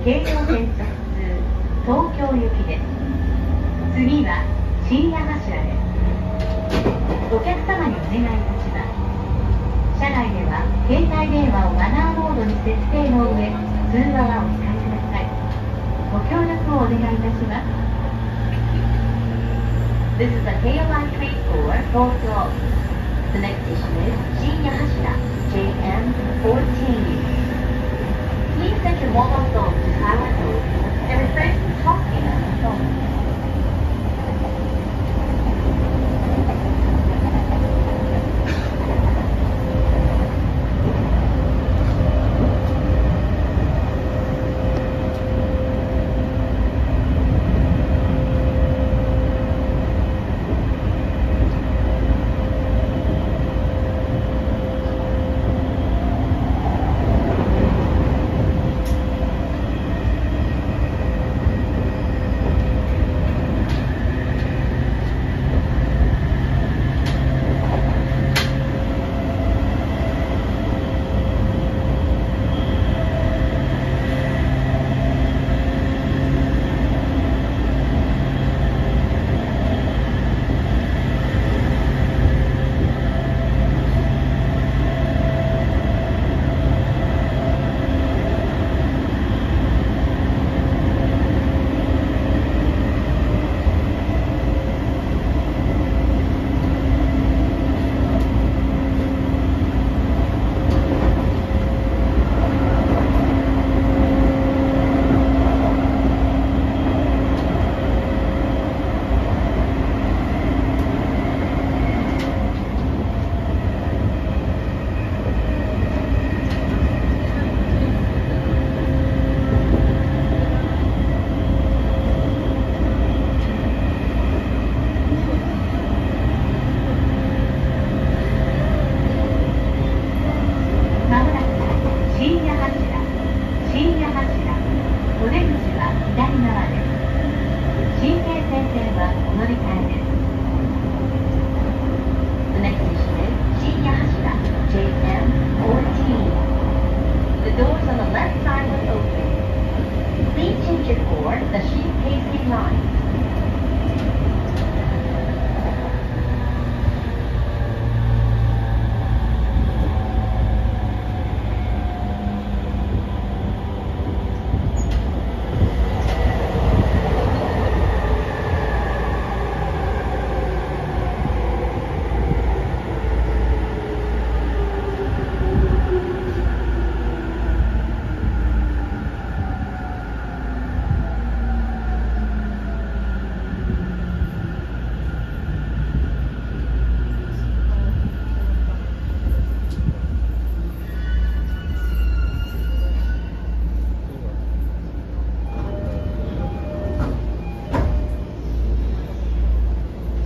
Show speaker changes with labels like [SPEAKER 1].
[SPEAKER 1] 京葉線直通東京行きです。次は深夜柱です。お客様にお願いいたします。車内では携帯電話をマナーモードに設定の上、通話はお控えください。ご協力をお願いいたします。This is the Keio Line train for Tokyo. The next station is Shinya Hashira, JM14. Please set your mobile phone to silent mode and refrain from talking on the phone.